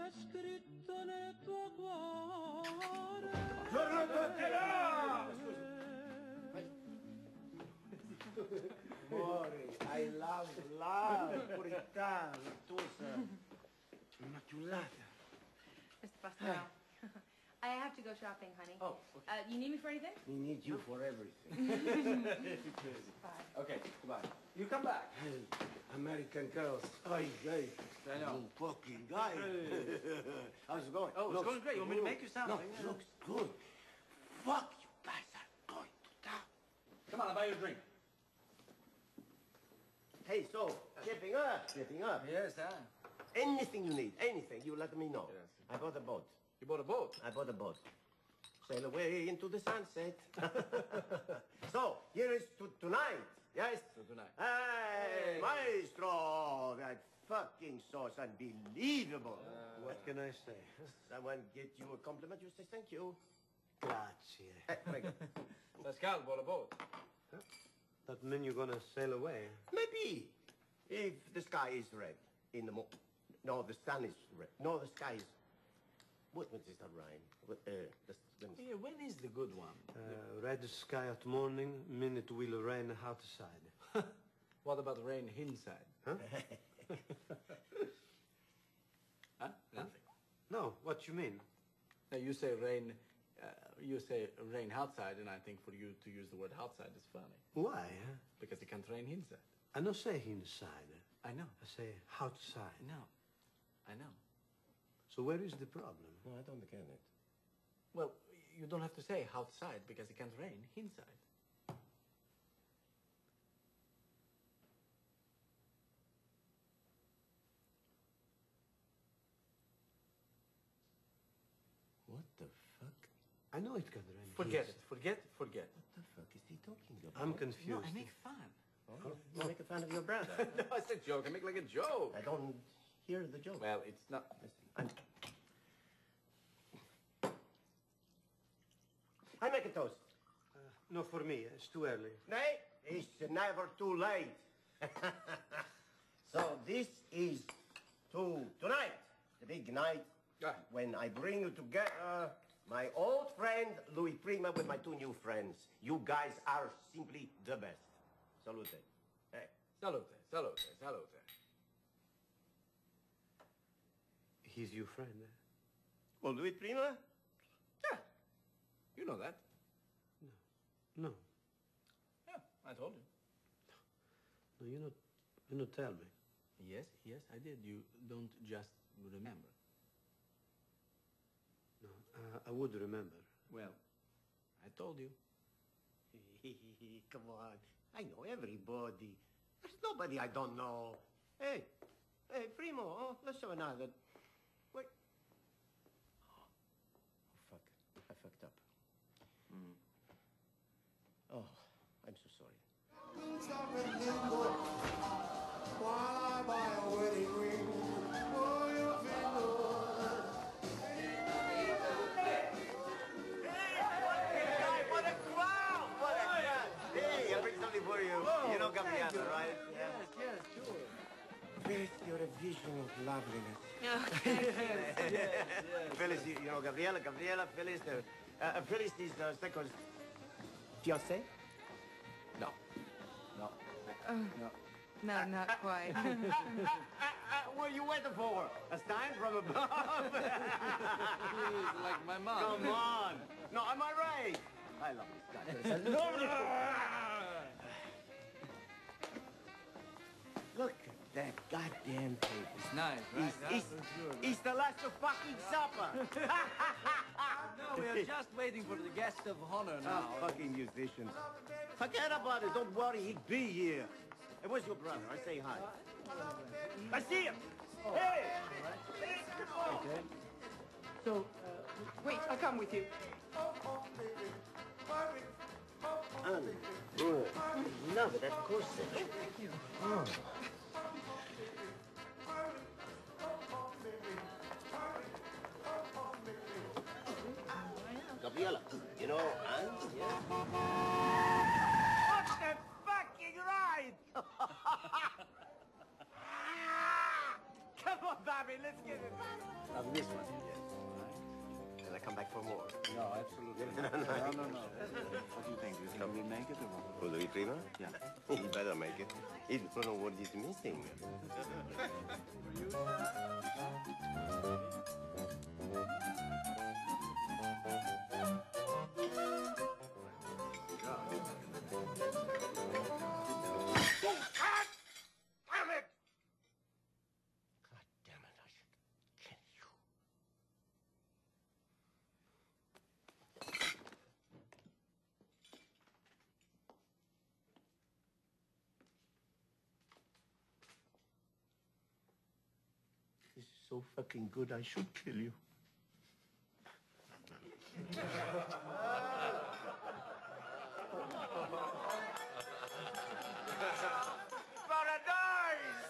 scritto nel tuo cuore. Amore, I love, purità, virtuosa, immaculata. Mr. Pastorale, I have to go shopping, honey. Oh, okay. You need me for anything? We need you for everything. Bye. Okay, goodbye. You come back. Hey, American girls. Hey, hey. I know. You fucking guy. How's it going? Oh, it's going great. You want me to make you sound? No, looks good. Fuck, you guys are going to town. Come on, I'll buy you a drink. Hey, so, shipping up. Yes, huh? Anything you need, anything, you let me know. Yes. I bought a boat. You bought a boat? I bought a boat. Sail away into the sunset. So, here is tonight, yes? So tonight. Hey, maestro! That fucking sauce, unbelievable. What can I say? Someone get you a compliment, you say thank you. Grazie. Hey, prego. Pascal bought a boat. That mean you're gonna sail away? Maybe. If the sky is red in the No, the sun is red. No, the sky is... What is that rhyme? Yeah, when is the good one? Red sky at morning, mean it will rain outside. What about rain inside? Huh? Huh? Nothing. No, what you mean? Now, you say rain outside, and I think for you to use the word outside is funny. Why? Because it can't rain inside. I don't say inside. I know. I say outside. I know. So where is the problem? No, I don't get it. Well, you don't have to say outside because it can't rain inside. What the fuck? I know it can rain. Forget it. Forget. What the fuck is he talking about? I'm confused. No, I make fun. Oh, you make fun of your brother. No, it's a joke. I make like a joke. I don't hear the joke. Well, it's not. Listen, I make a toast. No, for me. It's too early. Nay, it's never too late. So this is tonight, the big night, when I bring you together, my old friend Louis Prima with my two new friends. You guys are simply the best. Salute. Hey. Salute, salute, salute. He's your friend, eh? Oh, Louis Prima? Yeah. You know that. No. Yeah, I told you. No, you not tell me. Yes, I did. You don't just remember. No, I would remember. Well, I told you. Come on. I know everybody. There's nobody I don't know. Hey, Primo, oh, let's have another. Wait. Oh, fuck. I fucked up. Oh, I'm so sorry. While I buy a wedding ring for your finger. What a crowd! What a crowd! Hey, I bring something for you. You know Gabriella, right? Yes, sure. Phyllis, you're a vision of loveliness. Yes. Phyllis, you know Gabriella, Phyllis. Phyllis is the second fiancé? No. No, not quite. What are you waiting for? A sign from above? He's like my mom. Come on. No, am I right? I love this guy. I love this guy. Look at that goddamn table. It's nice, right? It's the last of fucking supper. No, we are just waiting for the guest of honor now. Fucking musicians. Forget about it. Don't worry. He'll be here. Hey, where's your brother? I say hi. I see him. Hey! Okay. So, wait, I'll come with you. Good. Love it, of course. Oh. Gabriella, you know, What the fucking ride! Come on, Bobby, let's get it. Have this one. Yes. And I come back for more. No, absolutely. No. What do you think? Do you think we'll make it or what? For Louis Prima? Yeah. He better make it. He don't know what he's missing. This is so fucking good, I should kill you. Paradise!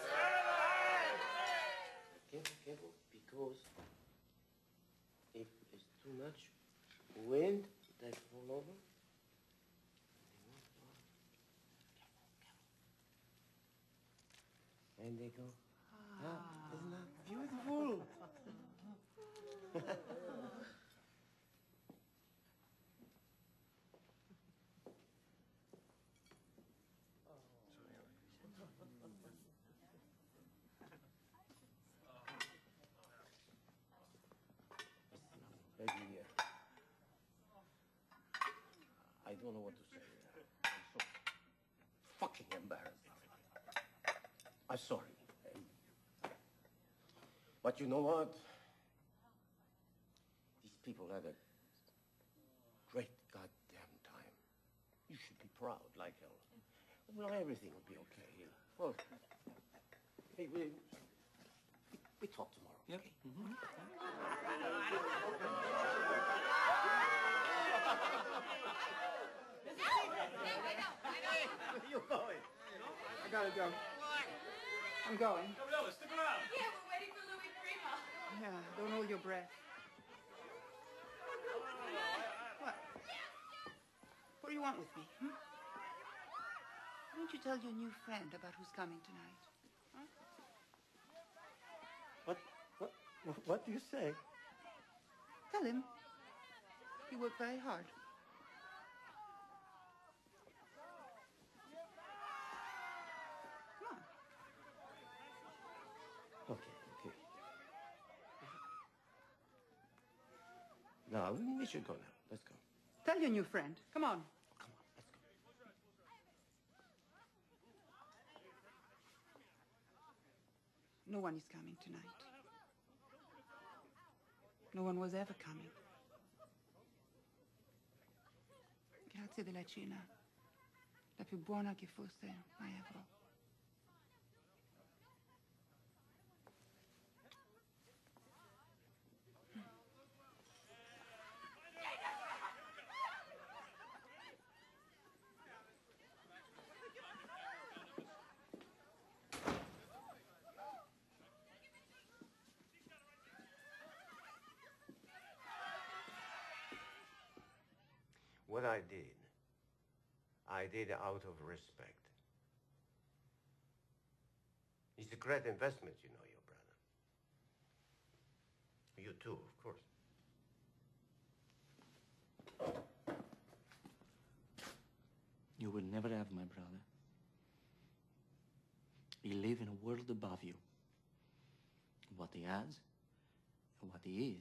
Careful, because if there's too much wind, they fall over. And they go, isn't that beautiful? I don't know what to say. I'm so fucking embarrassed. I'm sorry. But you know what? These people had a great goddamn time. You should be proud, like hell. Well, everything will be okay. Well, hey, we talk tomorrow. Yep. Okay? Where you going? I gotta go. I'm going. Yeah, we're waiting for Louis Prima. Yeah, don't hold your breath. What? What do you want with me? Hmm? Why don't you tell your new friend about who's coming tonight? Huh? What do you say? Tell him. He worked very hard. Come on. Okay. No, we should go now. Let's go. Tell your new friend. Come on. Come on, let's go. No one is coming tonight. No one was ever coming. Grazie della cena. La più buona che fosse mai avrò. What I did out of respect. It's a great investment, you know, your brother. You too, of course. You will never have my brother. He lives in a world above you. What he has and what he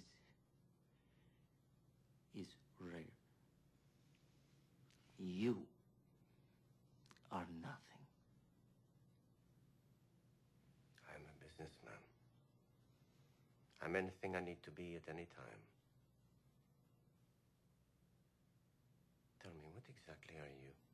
is rare. You are nothing. I'm a businessman. I'm anything I need to be at any time. Tell me, what exactly are you?